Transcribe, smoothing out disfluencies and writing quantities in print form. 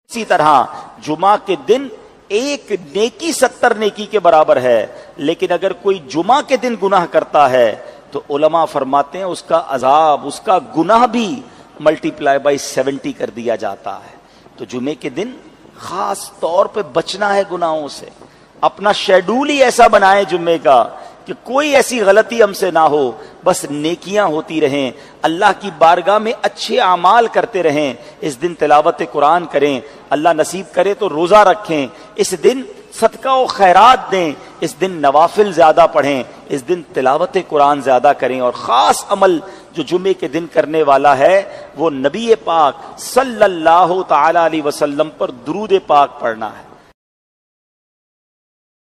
इसी तरह जुमा के दिन एक नेकी 70 नेकी के बराबर है, लेकिन अगर कोई जुमा के दिन गुनाह करता है तो उलमा फरमाते हैं उसका अजाब, उसका गुनाह भी मल्टीप्लाई बाई 70 कर दिया जाता है। तो जुमे के दिन खास तौर पे बचना है गुनाहों से। अपना शेड्यूल ही ऐसा बनाए जुम्मे का कि कोई ऐसी गलती हमसे ना हो, बस नेकियां होती रहें, अल्लाह की बारगाह में अच्छे आमाल करते रहें। इस दिन तिलावत कुरान करें, अल्लाह नसीब करे तो रोजा रखें, इस दिन सदका और खैरात दें, इस दिन नवाफिल ज्यादा पढ़ें, इस दिन तिलावत कुरान ज्यादा करें। और खास अमल जो जुम्मे के दिन करने वाला है वो नबी पाक सल्लल्लाहु तआला अलैहि वसल्लम पर दुरूद पाक पढ़ना है।